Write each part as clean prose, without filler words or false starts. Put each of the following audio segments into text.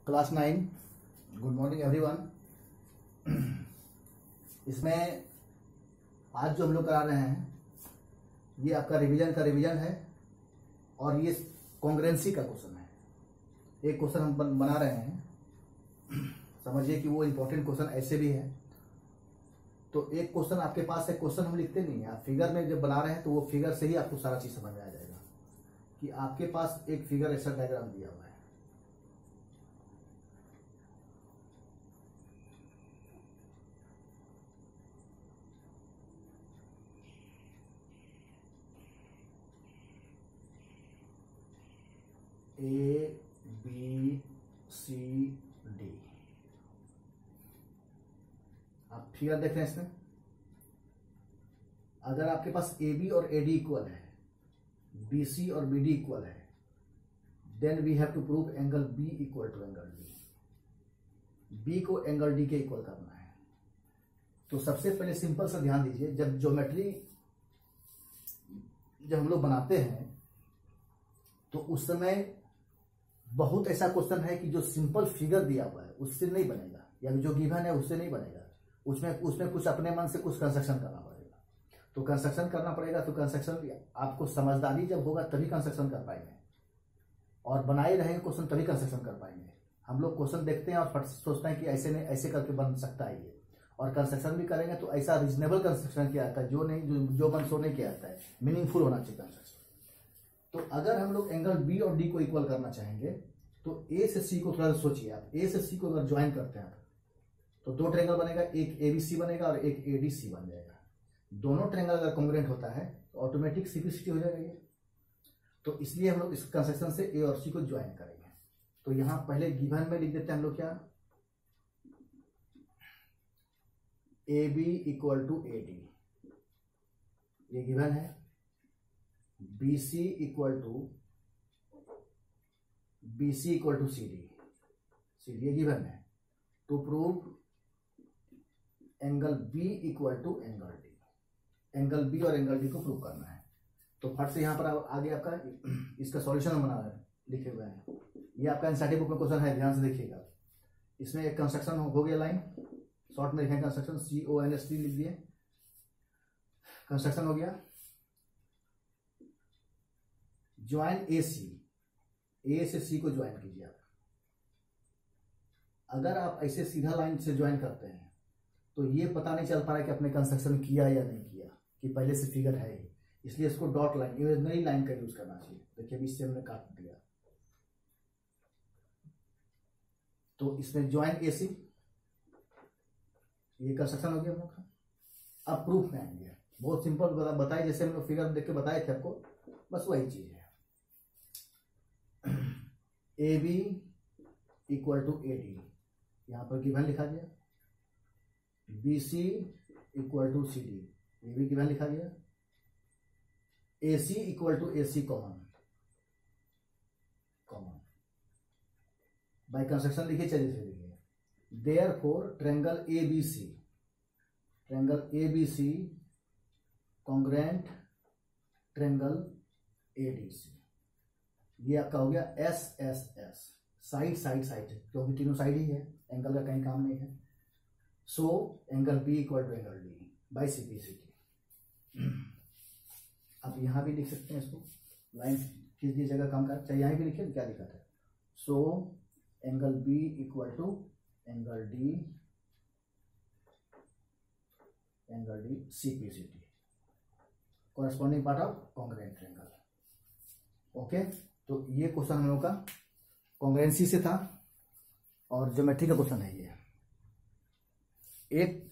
Class 9। Good morning everyone. इसमें आज जो हम लोग करा रहे हैं ये आपका रिवीजन का रिवीजन है और ये कॉन्ग्रेंसी का क्वेश्चन है। एक क्वेश्चन हम बना रहे हैं, समझिए कि वो इम्पोर्टेंट क्वेश्चन ऐसे भी है। तो एक क्वेश्चन आपके पास है, क्वेश्चन हम लिखते नहीं है, आप फिगर में जब बना रहे हैं तो वो फिगर से ही आपको सारा चीज समझ में आ जाएगा कि आपके पास एक फिगर ऐसा डायग्राम दिया हुआ है। A B C D, आप फिगर देख रहे हैं। इसमें अगर आपके पास AB और AD इक्वल है, BC और BD इक्वल है, then we have to prove angle B equal to angle D। B को एंगल D के इक्वल करना है। तो सबसे पहले सिंपल सा ध्यान दीजिए, जब ज्योमेट्री जब हम लोग बनाते हैं तो उस समय बहुत ऐसा क्वेश्चन है कि जो सिंपल फिगर दिया हुआ है उससे नहीं बनेगा, या जो गिवन है उससे नहीं बनेगा। उसमें कुछ अपने मन से कुछ कंस्ट्रक्शन करना पड़ेगा। तो कंस्ट्रक्शन करना पड़ेगा, तो कंस्ट्रक्शन आपको समझदारी जब होगा तभी कंस्ट्रक्शन कर पाएंगे, और बनाए रहेंगे क्वेश्चन तभी कंस्ट्रक्शन कर पाएंगे। हम लोग क्वेश्चन देखते हैं और सोचते हैं कि ऐसे नहीं ऐसे करके बन सकता है ये, और कंस्ट्रक्शन भी करेंगे तो ऐसा रीजनेबल कंस्ट्रक्शन किया जाता है जो मन सो नहीं किया जाता है, मीनिंगफुल होना चाहिए कंस्ट्रक्शन। तो अगर हम लोग एंगल बी और डी को इक्वल करना चाहेंगे तो ए से सी को थोड़ा सा सोचिए आप। ए से सी को अगर ज्वाइन करते हैं तो दो ट्रायंगल बनेगा, एक एबीसी बनेगा और एक एडीसी बन जाएगा। दोनों ट्रायंगल अगर कॉन्ग्रुएंट होता है तो ऑटोमेटिक सीपीसीटी हो जाएगा ये। तो इसलिए हम लोग इस कंस्ट्रक्शन से ए और सी को ज्वाइन करेंगे। तो यहां पहले गिवन में लिख देते हैं हम लोग क्या, A B equal to A D, ये गिवन है। BC इक्वल टू CD, ये गिवन है। To prove angle B equal to angle D, angle B और एंगल D को प्रूव करना है। तो फट से यहां पर आगे आपका इसका सॉल्यूशन बना लिखे हुए हैं। ये आपका एनसीईआरटी बुक में क्वेश्चन है, ध्यान से देखिएगा। इसमें एक कंस्ट्रक्शन हो गया, लाइन शॉर्ट में लिखेंगे कंस्ट्रक्शन, CONST लिख दिए, कंस्ट्रक्शन हो गया। ज्वाइन AC, A से C को ज्वाइन कीजिए आप। अगर आप ऐसे सीधा लाइन से ज्वाइन करते हैं तो ये पता नहीं चल पा रहा है कि आपने कंस्ट्रक्शन किया या नहीं किया, कि पहले से फिगर है ही, इसलिए इसको डॉट लाइन, इमेजिनरी लाइन का यूज करना चाहिए। देखिए अभी इससे हमने काट दिया। तो इसमें ज्वाइन AC, ये कंस्ट्रक्शन हो गया हम लोग का। अब प्रूफ में आएंगे, बहुत सिंपल बताए, जैसे हम लोग फिगर देख के बताए थे आपको, बस वही चीज है। AB इक्वल टू AD, यहां पर गिवन लिखा गया। BC इक्वल टू CD, ये भी गिवन लिखा गया। AC equal to AC common by construction लिखिए, चलिए से लिखिए। Therefore triangle ABC congruent triangle ADC, ये आपका हो गया SSS, साइड, क्योंकि तीनों साइड ही है, एंगल का कहीं काम नहीं है। So angle B equal to angle D by CPCT। अब यहां भी लिख सकते हैं इसको, लाइन किस जगह काम कर, चाहे यहां भी लिखिए, क्या लिखा था। So angle B equal to angle D CPCT, corresponding part of congruent triangle. Okay, तो ये क्वेश्चन हम लोग का कॉन्ग्रुएंसी से था और ज्योमेट्री का क्वेश्चन है ये। एक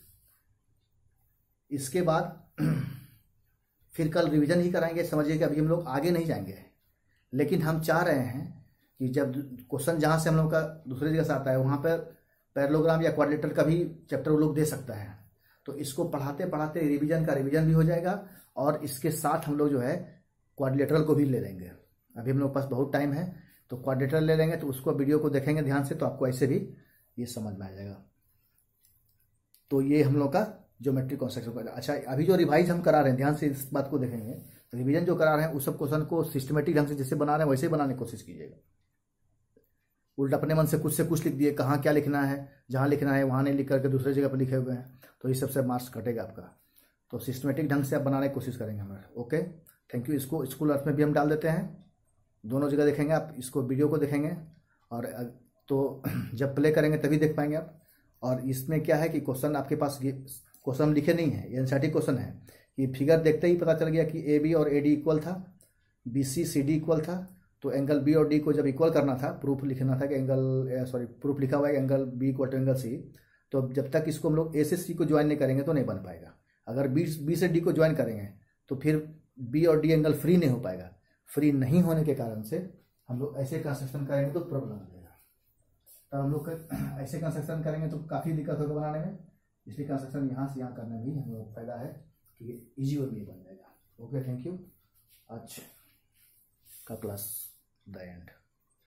इसके बाद फिर कल रिवीजन ही कराएंगे। समझिए कि अभी हम लोग आगे नहीं जाएंगे, लेकिन हम चाह रहे हैं कि जब क्वेश्चन जहां से हम लोग का दूसरी जगह से आता है वहां पर पैरेललोग्राम या क्वाड्रिलेटरल का भी चैप्टर वो लोग दे सकता है। तो इसको पढ़ाते पढ़ाते रिवीजन का रिवीजन भी हो जाएगा, और इसके साथ हम लोग जो है क्वाड्रिलेटरल को भी ले लेंगे। अभी हम लोग पास बहुत टाइम है, तो क्वाड्रिलेटरल ले लेंगे, तो उसको वीडियो को देखेंगे ध्यान से, तो आपको ऐसे भी ये समझ में आ जाएगा। तो ये हम लोग का ज्योमेट्री कंस्ट्रक्शन। अच्छा, अभी जो रिवाइज हम करा रहे हैं, ध्यान से इस बात को देखेंगे, रिवीजन जो करा रहे हैं उस सब क्वेश्चन को सिस्टमेटिक ढंग से जैसे बना रहे हैं वैसे ही बनाने की कोशिश कीजिएगा। उल्टा अपने मन से कुछ लिख दिए, कहाँ क्या लिखना है, जहाँ लिखना है वहाँ नहीं लिख करके दूसरे जगह पर लिखे हुए हैं, तो इस सबसे मार्क्स कटेगा आपका। तो सिस्टमेटिक ढंग से आप बनाने की कोशिश करेंगे हमारे। Okay, thank you. इसको स्कूल अर्थ में भी हम डाल देते हैं, दोनों जगह देखेंगे आप, इसको वीडियो को देखेंगे और तो जब प्ले करेंगे तभी देख पाएंगे आप। और इसमें क्या है कि क्वेश्चन आपके पास क्वेश्चन लिखे नहीं है, ये एनसीईआरटी क्वेश्चन है कि फिगर देखते ही पता चल गया कि ए बी और ए डी इक्वल था, B C C D equal था, तो एंगल बी और डी को जब इक्वल करना था, प्रूफ लिखना था कि प्रूफ लिखा हुआ है angle B equal to angle C, तो जब तक इसको हम लोग ए से सी को ज्वाइन नहीं करेंगे तो नहीं बन पाएगा। अगर बी से डी को ज्वाइन करेंगे तो फिर बी और डी एंगल फ्री नहीं हो पाएगा। फ्री नहीं होने के कारण से हम लोग ऐसे कंस्ट्रक्शन करेंगे तो प्रॉब्लम हो जाएगा। तब हम लोग ऐसे कंस्ट्रक्शन करेंगे तो काफ़ी दिक्कत होगा बनाने में, इसलिए कंस्ट्रक्शन यहाँ से यहाँ करने में भी हम लोग फायदा है कि इजी वे में बन जाएगा। Okay, thank you. आज का क्लास द एंड।